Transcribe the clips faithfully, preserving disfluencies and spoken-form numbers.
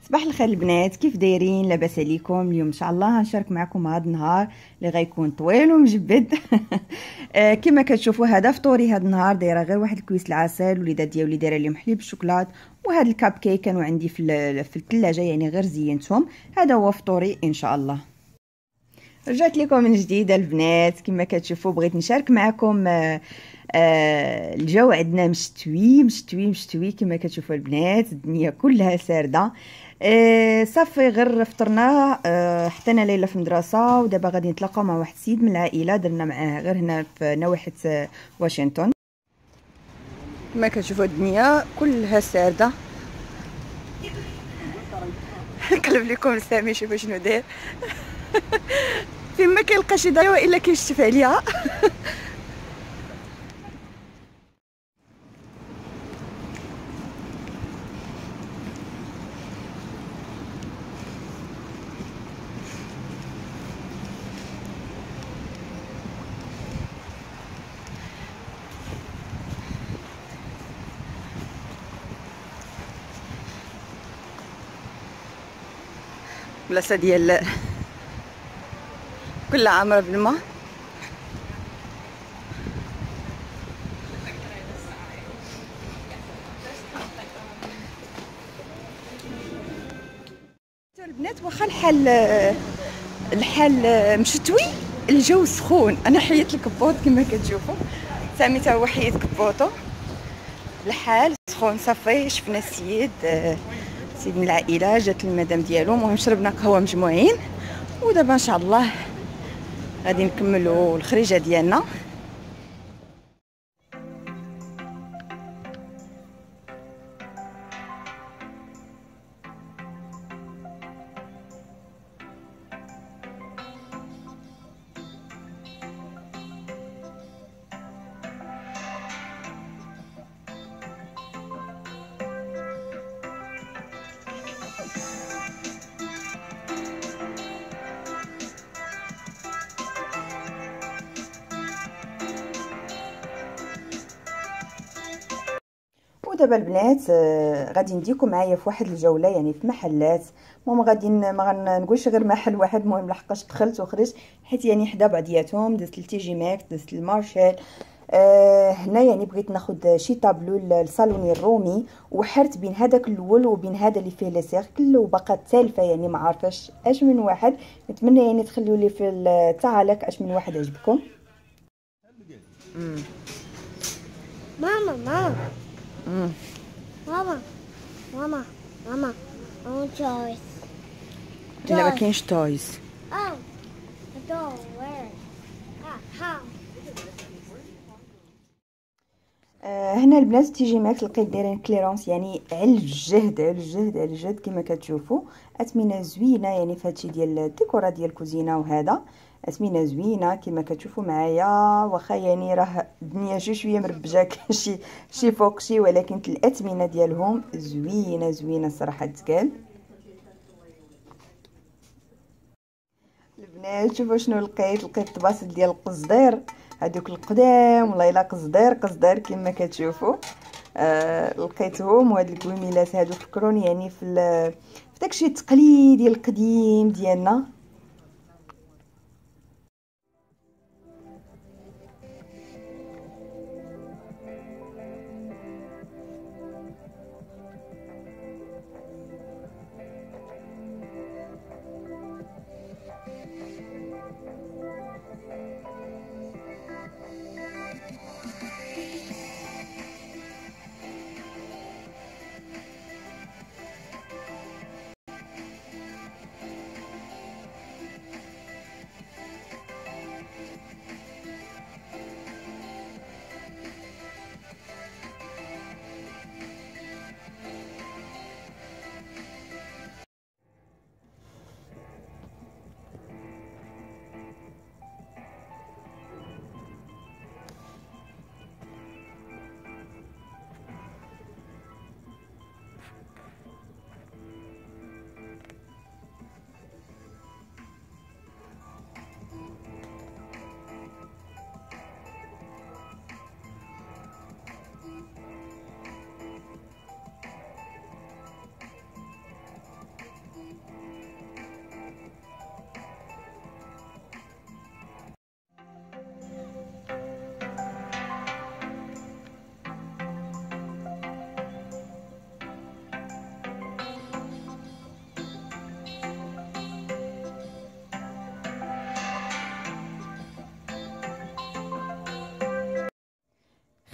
صباح الخير البنات، كيف دايرين؟ لاباس عليكم؟ اليوم ان شاء الله غنشارك معكم هذا النهار اللي غيكون طويل ومجبد. آه كما كتشوفوا هذا فطوري هذا النهار. دايره غير واحد الكويس العسل، وليدات ديالي دايره لهم حليب بالشوكولات، وهذا الكاب كيك كانوا عندي في في الثلاجه، يعني غير زينتهم. هذا هو فطوري ان شاء الله. رجعت لكم من جديد البنات. كما كتشوفوا بغيت نشارك معكم آه آه الجو عندنا مشتوي مشتوي مشتوي كما كتشوفوا البنات، الدنيا كلها سارده. آه صافي غير فطرنا، آه حطينا ليلى في المدرسه، ودابا غادي نتلاقاو مع واحد السيد من العائله درنا معاه غير هنا في نواحي آه واشنطن. كما كتشوفوا الدنيا كلها سارده. نقلب لكم سامي شوفوا شنو داير. فين ما كيلقى شي ضيوه الا كيشتف عليها. بلاصه ديال كلها عامره بالماء. البنات واخا الحال الحال مشتوي، الجو سخون. انا حيت الكبوط كما كتشوفوا، سامي تا هو حيت كبوطو. الحال سخون. صافي شفنا السيد سيد من العائله، جات المدام ديالو، المهم شربنا قهوه مجموعين، ودابا ان شاء الله غادي نكملوا الخريجه ديالنا. ودابا البنات آه غادي نديكم معايا في واحد الجوله، يعني في محلات. المهم غادي ما غنقولش غير محل واحد، المهم لحقاش دخلت وخرجت، حيت يعني حدا بعضياتهم دزت لتي جي ماكس، دزت المارشال. آه هنا يعني بغيت ناخذ شي طابلو الصالوني الرومي، وحرت بين هذاك الاول وبين هذا اللي فيه لي سيركل، وبقات الثالثه يعني ما عارفاش اش من واحد. نتمنى يعني تخليوا لي في التعليق اش من واحد عجبكم. ماما ماما امم ماما ماما ماما I want toys. لا ما كاينش تويز. Oh, a doll. Where? Ah, how? آه هنا البنات تيجي ماكس لقيت دايرين كليرونس، يعني على الجهد على الجهد على الجهد كما كتشوفوا. اثمنه زوينه يعني في هادشي ديال الديكورات ديال الكوزينه، وهذا اثمنه زوينه كما كتشوفوا معايا. واخا يعني راه الدنيا شي شويه مربجه شي شي فوق شي، ولكن الاثمنه ديالهم زوينه زوينه الصراحه تقال. البنات شوفوا شنو لقيت. لقيت طباسل ديال القصدير، هذوك القدام، والله الا قصدير قصدير كما كتشوفوا. آه لقيتهم، وهاد الكويميلات هادو فكروني يعني في في داكشي التقليدي القديم ديالنا.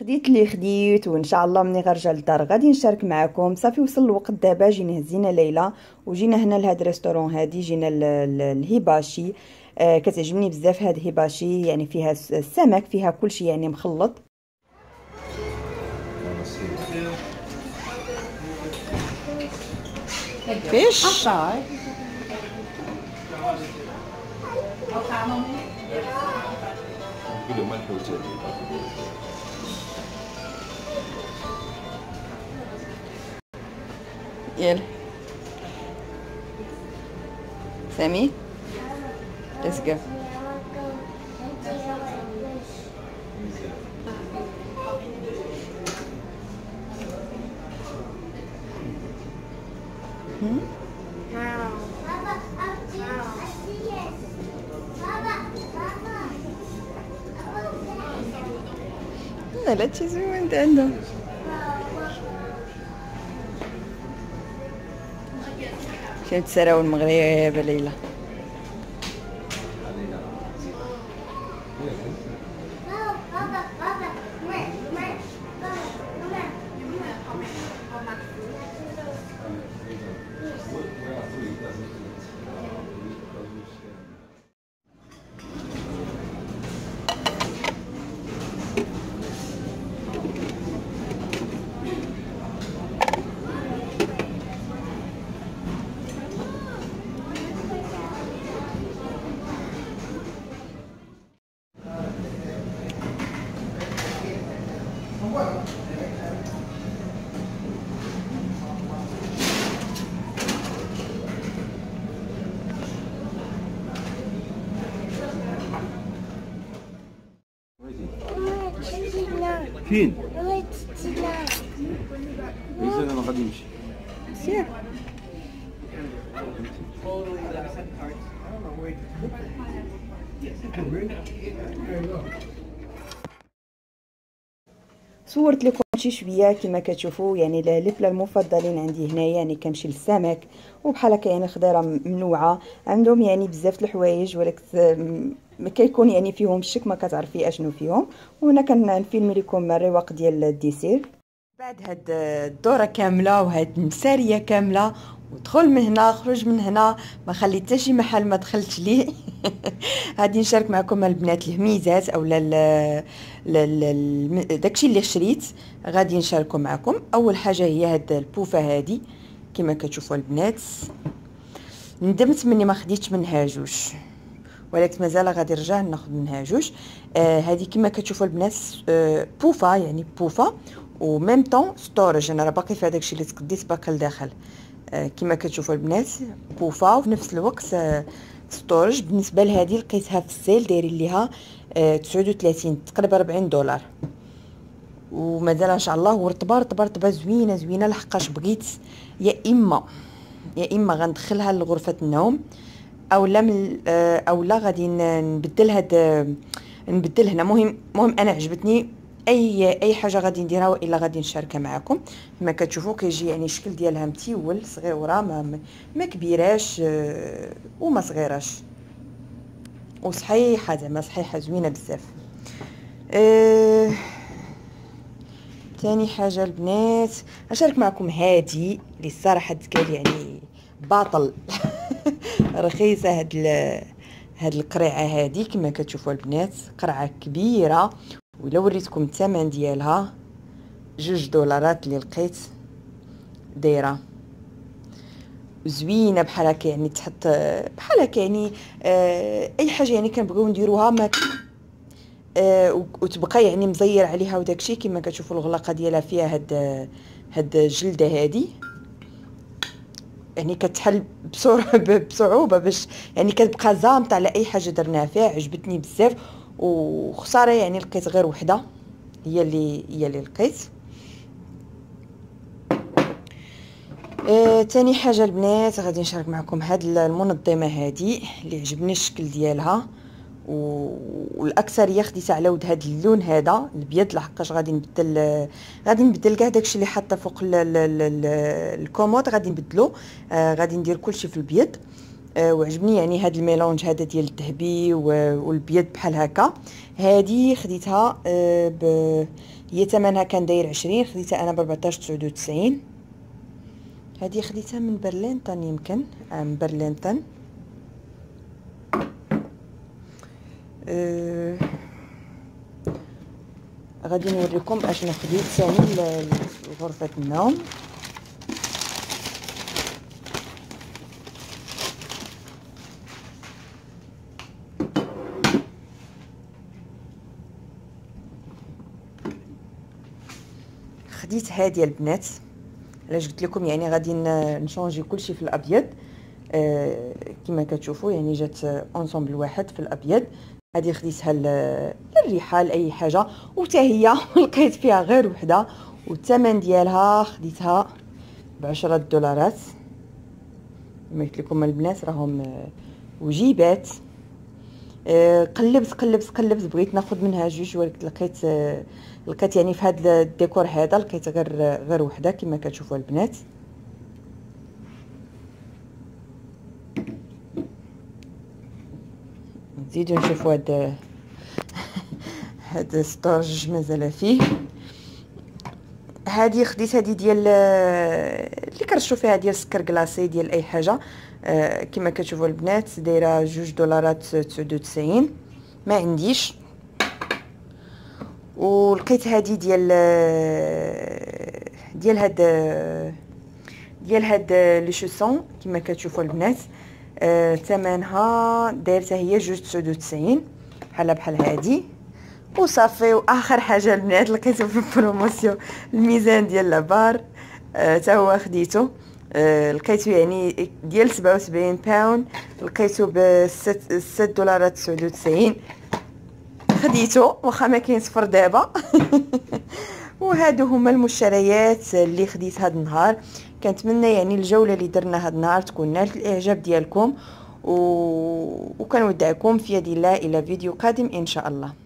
خديت اللي خديت، وان شاء الله ملي غنرجع للدار غادي نشارك معكم. صافي وصل الوقت دابا، جينا هزينا ليلى وجينا هنا لهاد الريستورون هادي، جينا الهيباشي. آه كتعجبني بزاف هاد هيباشي، يعني فيها السمك، فيها كلشي يعني مخلط. فيش يلا سامي let's go. لا لا تشوفوا انت عندهم شنو تسراو المغرب ليلى. فين؟ بغيت تنام. إذا أنا غادي نمشي. سير صورت لكم شي شويه كما كتشوفوا، يعني لي بلا المفضلين عندي هنايا، يعني كنمشي للسمك وبحال هكا، يعني خضيره منوعه عندهم، يعني بزاف د الحوايج، ولكن ما كيكون يعني فيهم الشك، ما كتعرفي اشنو فيهم. وهنا كنفيلم لكم الرواق ديال الديسير. بعد هاد الدوره كامله وهاد النساريه كامله، ودخل من هنا خرج من هنا، ما خليت حتى شي محل ما دخلتش ليه. غادي نشارك معكم البنات الهميزات اولا داكشي اللي شريت، غادي نشاركو معكم. اول حاجه هي هاد البوفه هادي كما كتشوفوا البنات، ندمت مني ما خديتش منها جوج، ولكن مازال غادي نرجع ناخذ منها جوج. آه هذه كما كتشوفوا البنات آه بوفه، يعني بوفه و ميم طون ستورج. انا راه باقي في هذاك الشيء اللي تقديت باقي لداخل. آه كما كتشوفوا البنات بوفه، وفي نفس الوقت آه ستورج. بالنسبه لهذه لقيتها في السيل دايرين ليها آه تسعة وثلاثين تقريبا أربعين دولار، ومازال ان شاء الله ورطبه رطبه رطبه زوينه زوينه. لحقاش بغيت يا اما يا اما غندخلها لغرفه النوم، اولا من اولا غادي نبدل هاد نبدل هنا. مهم مهم انا عجبتني اي اي حاجه غادي نديرها والا غادي نشاركها معكم. كما كتشوفوا كيجي يعني الشكل ديالها متيول، صغيره ما ما كبيراش وما صغيراش، وصحيحه زعما صحيحه زوينه بزاف. أه... ثاني حاجه البنات نشارك معكم هادي اللي الصراحه تقال يعني باطل. رخيصه هاد ال... هاد القريعه هادي كما كتشوفوا البنات، قرعه كبيره، ولا وريتكم الثمن ديالها جوج دولارات اللي لقيت دايره زوينه بحال هكا، يعني تحط بحال هكا يعني آه اي حاجه يعني كنبغيو نديروها ما آه وتبقى يعني مزير عليها وداكشي. كما كتشوفوا الغلاقه ديالها فيها هاد هاد الجلده هادي، يعني كتحل بصعوبه باش يعني كتبقى زامطه على اي حاجه درناها فيها. عجبتني بزاف، وخساره يعني لقيت غير وحده هي اللي هي اللي لقيت. آه، تاني حاجه البنات غادي نشارك معكم هاد المنظمه هادي اللي عجبني الشكل ديالها، والاكثريه خديتها على ود هاد اللون هذا الابيض، لحقاش غادي نبدل غادي نبدل كاع داكشي اللي حاطه فوق الكومود، غادي نبدلو. آه غادي ندير كلشي في الابيض. آه وعجبني يعني هاد الميلونج هذا ديال الذهبي والبيض بحال هكا. هذه خديتها آه ب هي ثمنها كان داير عشرين، خديتها انا ب أربعطاش تسعود وتسعين. هذه خديتها من برلينتون يمكن آه من برلينتون. آه غادي نوريكم اشنو خديت ثاني لغرفه النوم. خديت هادي البنات، علاش قلت لكم يعني غادي نشونجي كلشي في الابيض. آه كما كتشوفوا يعني جات اونسومبل واحد في الابيض. هذه خديتها للريحه لاي حاجه، وتا هي لقيت فيها غير وحده، والثمن ديالها خديتها بعشرة دولارات. كما قلت لكم البنات راهم وجيبات. آه قلبت قلبت قلبت بغيت ناخذ منها جوج، ولكن لقيت آه لقيت يعني في هذا الديكور هذا لقيت غير غير وحده كما كتشوفوا البنات. نزيدو نشوفوا هاد هاد ستورج مازال فيه. هذه خديت هذه ديال اللي كرشوا فيها ديال السكر كلاصي ديال اي حاجه. آه كما كتشوفوا البنات دايره جوج دولارات تسعود وتسعين، ما عنديش. ولقيت هذه ديال ديال هاد ديال هاد لي شوسون كما كتشوفوا البنات. آه ثمنها دايرتها هي جوج تسعود وتسعين بحال بحال هادي وصافي. واخر حاجه البنات لقيته في البروموسيون الميزان ديال لابار حتى آه هو خديته. آه لقيته يعني ديال سبعة وسبعين باوند، لقيته ب ستة دولارات تسعود وتسعين. خديته واخا ما كاين صفر دابا. وهادو هما المشتريات اللي خديت هاد النهار. كنتمنى يعني الجوله اللي درنا هاد النهار تكون نالت الاعجاب ديالكم، و... وكنودعكم في يد الله الى فيديو قادم ان شاء الله.